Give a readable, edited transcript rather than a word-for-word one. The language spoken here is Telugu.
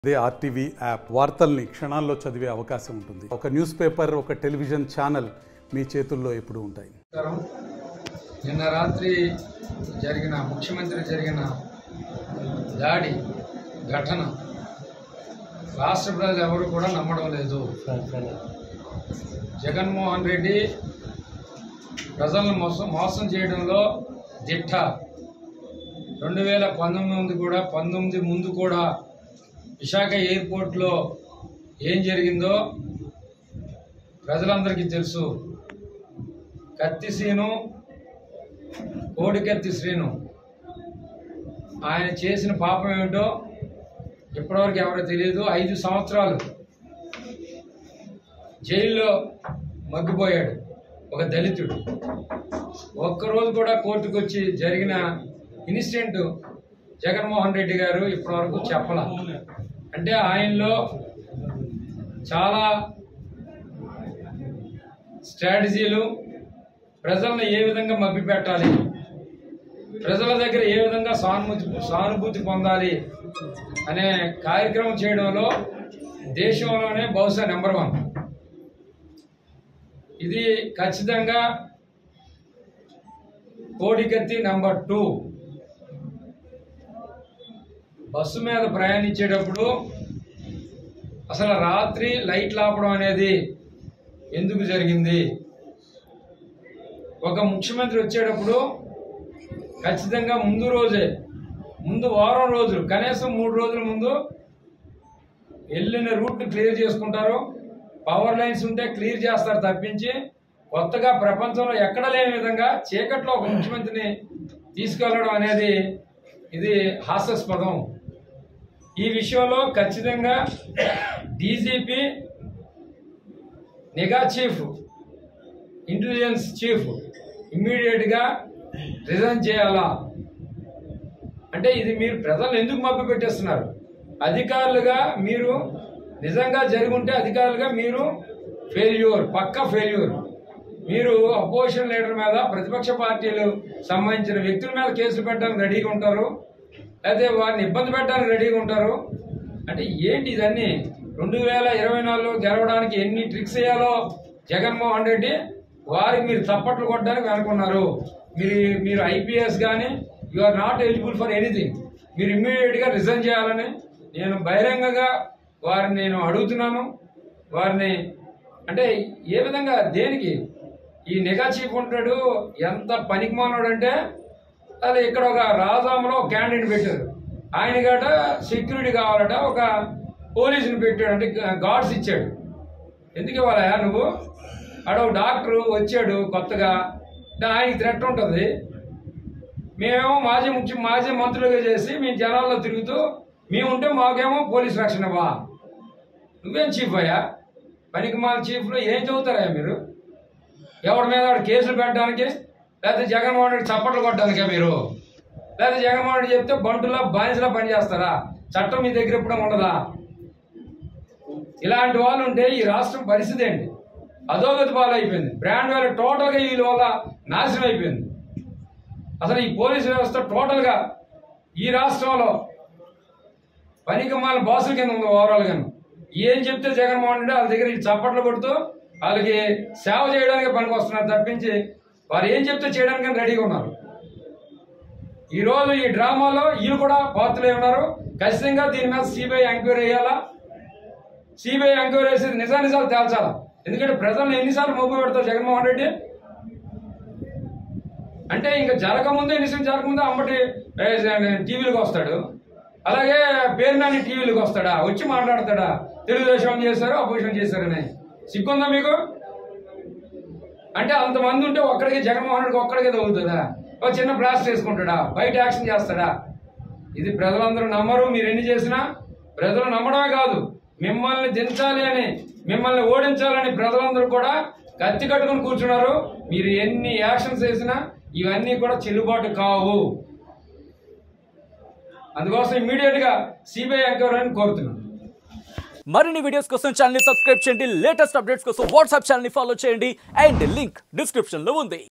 అదే ఆర్టీవీ యాప్ వార్తల్ని క్షణాల్లో చదివే అవకాశం ఉంటుంది. ఒక న్యూస్ పేపర్, ఒక టెలివిజన్ ఛానల్ మీ చేతుల్లో ఎప్పుడూ ఉంటాయి. నిన్న రాత్రి ముఖ్యమంత్రి జరిగిన దాడి ఘటన రాష్ట్ర ప్రజలు ఎవరు కూడా నమ్మడం లేదు. జగన్మోహన్ రెడ్డి ప్రజలను మోసం చేయడంలో దిట్ట. 2019 ముందు కూడా విశాఖ ఎయిర్పోర్ట్లో ఏం జరిగిందో ప్రజలందరికీ తెలుసు. కత్తి శ్రీను, కోడికత్తి శ్రీను ఆయన చేసిన పాపం ఏమిటో ఇప్పటివరకు ఎవరో తెలియదు. 5 సంవత్సరాలు జైల్లో మగ్గిపోయాడు ఒక దళితుడు. ఒక్కరోజు కూడా కోర్టుకు వచ్చి జరిగిన ఇన్సిడెంట్ జగన్మోహన్ రెడ్డి గారు ఇప్పటివరకు చెప్పాల. అంటే ఆయనలో చాలా స్ట్రాటజీలు, ప్రజలను ఏ విధంగా మభ్యపెట్టాలి, ప్రజల దగ్గర ఏ విధంగా సానుభూతి పొందాలి అనే కార్యక్రమం చేయడంలో దేశంలోనే బహుశా నెంబర్ 1. ఇది ఖచ్చితంగా కోడికత్తి నెంబర్ 2. బస్సు మీద ప్రయాణించేటప్పుడు అసలు రాత్రి లైట్లు ఆపడం అనేది ఎందుకు జరిగింది? ఒక ముఖ్యమంత్రి వచ్చేటప్పుడు ఖచ్చితంగా ముందు వారం రోజులు, కనీసం 3 రోజుల ముందు వెళ్ళిన రూట్ని క్లియర్ చేసుకుంటారు. పవర్ లైన్స్ ఉంటే క్లియర్ చేస్తారు తప్పించి కొత్తగా ప్రపంచంలో ఎక్కడ లేని విధంగా చీకట్లో ఒక ముఖ్యమంత్రిని తీసుకెళ్లడం అనేది ఇది హాస్యాస్పదం. ఈ విషయంలో ఖచ్చితంగా డీజీపీ, నిఘా చీఫ్, ఇంటెలిజెన్స్ చీఫ్ ఇమ్మీడియట్గా రిజైన్ చేయాలా. అంటే ఇది మీరు ప్రజలను ఎందుకు మభ్య పెట్టేస్తున్నారు? అధికారులుగా మీరు నిజంగా జరుగుంటే అధికారులుగా మీరు ఫెయిల్యూర్, పక్కా ఫెయిల్యూర్. మీరు అపోజిషన్ లీడర్ మీద, ప్రతిపక్ష పార్టీలు సంబంధించిన వ్యక్తుల మీద కేసులు పెట్టడానికి రెడీగా ఉంటారు, అయితే వారిని ఇబ్బంది పెట్టడానికి రెడీగా ఉంటారు. అంటే ఏంటి ఇదన్నీ? 2024లో గెలవడానికి ఎన్ని ట్రిక్స్ వేయాలో జగన్మోహన్ రెడ్డి వారికి మీరు చప్పట్లు కొట్టడానికి వెనుకున్నారు. మీరు ఐపీఎస్ కానీ you are not eligible for anything. మీరు ఇమ్మీడియట్గా రిజైన్ చేయాలని నేను బహిరంగంగా వారిని నేను అడుగుతున్నాను. వారిని అంటే ఏ విధంగా, దేనికి? ఈ నిఘా చీఫ్ ఉంటాడు, ఎంత పనికిమానోడు అంటే అది ఇక్కడ ఒక రాజాములో ఒక క్యాండిడేట్ పెట్టారు. ఆయన గట సెక్యూరిటీ కావాలట, ఒక పోలీసుని పెట్టాడు, అంటే గార్డ్స్ ఇచ్చాడు. ఎందుకు ఇవ్వాలా నువ్వు? ఆడ ఒక డాక్టర్ వచ్చాడు కొత్తగా, ఆయనకి థ్రెట్ ఉంటుంది. మేమేమో మాజీ మంత్రులుగా చేసి మేము జనాల్లో తిరుగుతూ మేముంటే మాకేమో పోలీస్ రక్షణ ఇవ్వా? నువ్వేం చీఫ్ అయ్యా? పనికిమాల చీఫ్లో ఏం చదువుతారా మీరు? ఎవరి మీద కేసులు పెట్టడానికి, లేకపోతే జగన్మోహన్ రెడ్డి చప్పట్లు కొట్టడానికే మీరు? లేకపోతే జగన్మోహన్ రెడ్డి చెప్తే బంటులా బానిసలా పనిచేస్తారా? చట్టం మీ దగ్గర ఎప్పుడూ ఉండదా? ఇలాంటి వాళ్ళు ఉంటే ఈ రాష్ట్రం పరిస్థితి ఏంటి? అధోగతి పాలైపోయింది. బ్రాండ్ వాల్యూ టోటల్గా వీళ్ళ వల్ల నాశనం అయిపోయింది. అసలు ఈ పోలీసు వ్యవస్థ టోటల్గా ఈ రాష్ట్రంలో పనికిమాల బాసుల కింద ఉంది ఓవరాల్గాను. ఏం చెప్తే జగన్మోహన్ రెడ్డి వాళ్ళ దగ్గర చప్పట్లు కొడుతూ వాళ్ళకి సేవ చేయడానికి పనికి వస్తున్నారు తప్పించి వారు ఏం చెప్తే చేయడానికి రెడీగా ఉన్నారు. ఈరోజు ఈ డ్రామాలో వీళ్ళు కూడా పాత్రలే ఉన్నారు. ఖచ్చితంగా దీని మీద సిబిఐ ఎంక్వైరీ చేయాలా. సిబిఐ ఎంక్వైరీ చేసి నిజాలు తేల్చాలా. ఎందుకంటే ప్రజలను ఎన్నిసార్లు మబ్బు పెడతారు జగన్మోహన్ రెడ్డి? అంటే ఇంకా ఇన్సిడెంట్ జరగకముందే అమ్మటి టీవీలకు వస్తాడు, అలాగే పేరు నాని టీవీలకు వస్తాడా, వచ్చి మాట్లాడతాడా తెలుగుదేశం చేశారు, అపోజిషన్ చేశారని? సిగ్గుందా మీకు? అంటే అంతమంది ఉంటే ఒక్కడికి జగన్మోహన్ రెడ్డికి ఒక్కడికే తగులుతుందా? ఒక చిన్న బ్లాస్ట్ చేసుకుంటాడా? బయట యాక్షన్ చేస్తాడా? ఇది ప్రజలందరూ నమ్మరు. మీరు ఎన్ని చేసినా ప్రజలు నమ్మడమే కాదు, మిమ్మల్ని దించాలి అని, మిమ్మల్ని ఓడించాలని ప్రజలందరూ కూడా కత్తి కట్టుకుని కూర్చున్నారు. మీరు ఎన్ని యాక్షన్స్ చేసినా ఇవన్నీ కూడా చెల్లుబాటు కావు. అందుకోసం ఇమ్మీడియట్గా సిబిఐ ఎంక్వైరీని కోరుతున్నాను. మరిన్ని వీడియోస్ కోసం ఛానల్ ని సబ్స్క్రైబ్ చేయండి. లేటెస్ట్ అప్డేట్స్ కోసం వాట్సాప్ ఛానల్ ని ఫాలో చేయండి. అండ్ లింక్ డిస్క్రిప్షన్ లో ఉంది.